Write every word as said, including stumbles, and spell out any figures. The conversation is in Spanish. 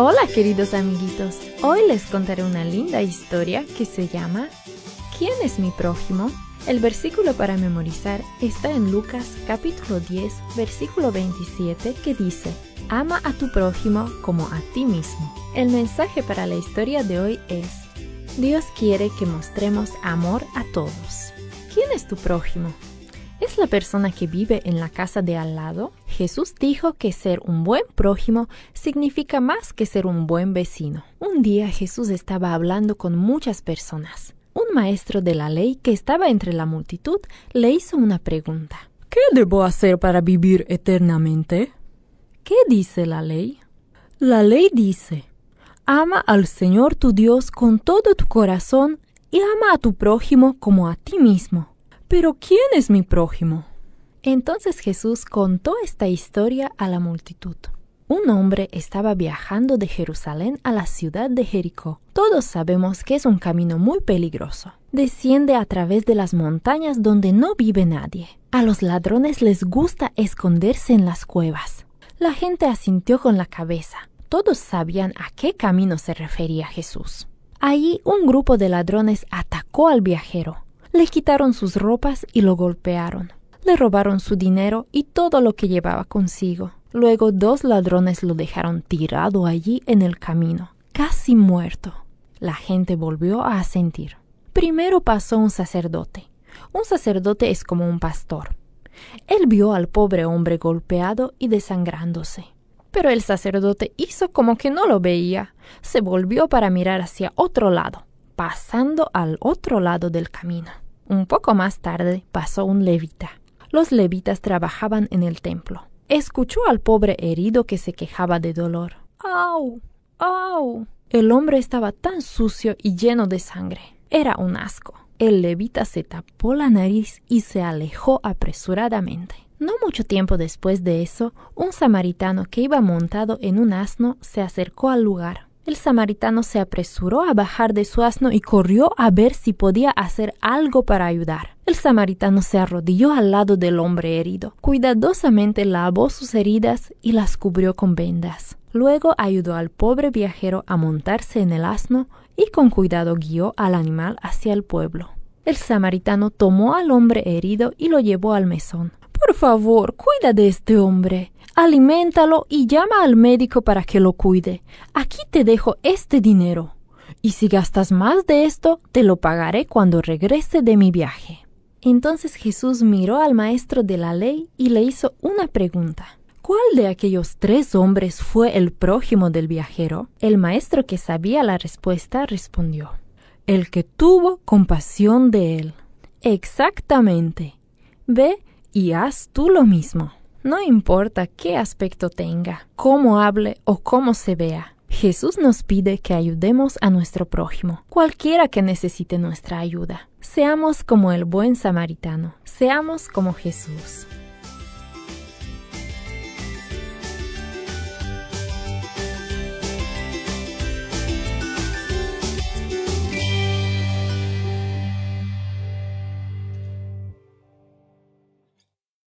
Hola queridos amiguitos, hoy les contaré una linda historia que se llama ¿Quién es mi prójimo? El versículo para memorizar está en Lucas capítulo diez, versículo veintisiete, que dice: Ama a tu prójimo como a ti mismo. El mensaje para la historia de hoy es: Dios quiere que mostremos amor a todos. ¿Quién es tu prójimo? ¿Es la persona que vive en la casa de al lado? Jesús dijo que ser un buen prójimo significa más que ser un buen vecino. Un día Jesús estaba hablando con muchas personas. Un maestro de la ley que estaba entre la multitud le hizo una pregunta. ¿Qué debo hacer para vivir eternamente? ¿Qué dice la ley? La ley dice: ama al Señor tu Dios con todo tu corazón y ama a tu prójimo como a ti mismo. ¿Pero quién es mi prójimo? Entonces Jesús contó esta historia a la multitud. Un hombre estaba viajando de Jerusalén a la ciudad de Jericó. Todos sabemos que es un camino muy peligroso. Desciende a través de las montañas donde no vive nadie. A los ladrones les gusta esconderse en las cuevas. La gente asintió con la cabeza. Todos sabían a qué camino se refería Jesús. Allí un grupo de ladrones atacó al viajero. Le quitaron sus ropas y lo golpearon. Le robaron su dinero y todo lo que llevaba consigo. Luego dos ladrones lo dejaron tirado allí en el camino, casi muerto. La gente volvió a asentir. Primero pasó un sacerdote. Un sacerdote es como un pastor. Él vio al pobre hombre golpeado y desangrándose. Pero el sacerdote hizo como que no lo veía. Se volvió para mirar hacia otro lado, pasando al otro lado del camino. Un poco más tarde pasó un levita. Los levitas trabajaban en el templo. Escuchó al pobre herido que se quejaba de dolor. ¡Au! ¡Au! El hombre estaba tan sucio y lleno de sangre. Era un asco. El levita se tapó la nariz y se alejó apresuradamente. No mucho tiempo después de eso, un samaritano que iba montado en un asno se acercó al lugar. El samaritano se apresuró a bajar de su asno y corrió a ver si podía hacer algo para ayudar. El samaritano se arrodilló al lado del hombre herido. Cuidadosamente lavó sus heridas y las cubrió con vendas. Luego ayudó al pobre viajero a montarse en el asno y con cuidado guió al animal hacia el pueblo. El samaritano tomó al hombre herido y lo llevó al mesón. Por favor, cuida de este hombre. Aliméntalo y llama al médico para que lo cuide. Aquí te dejo este dinero. Y si gastas más de esto, te lo pagaré cuando regrese de mi viaje. Entonces Jesús miró al maestro de la ley y le hizo una pregunta. ¿Cuál de aquellos tres hombres fue el prójimo del viajero? El maestro, que sabía la respuesta, respondió: el que tuvo compasión de él. Exactamente. Ve y haz tú lo mismo. No importa qué aspecto tenga, cómo hable o cómo se vea. Jesús nos pide que ayudemos a nuestro prójimo, cualquiera que necesite nuestra ayuda. Seamos como el buen samaritano. Seamos como Jesús.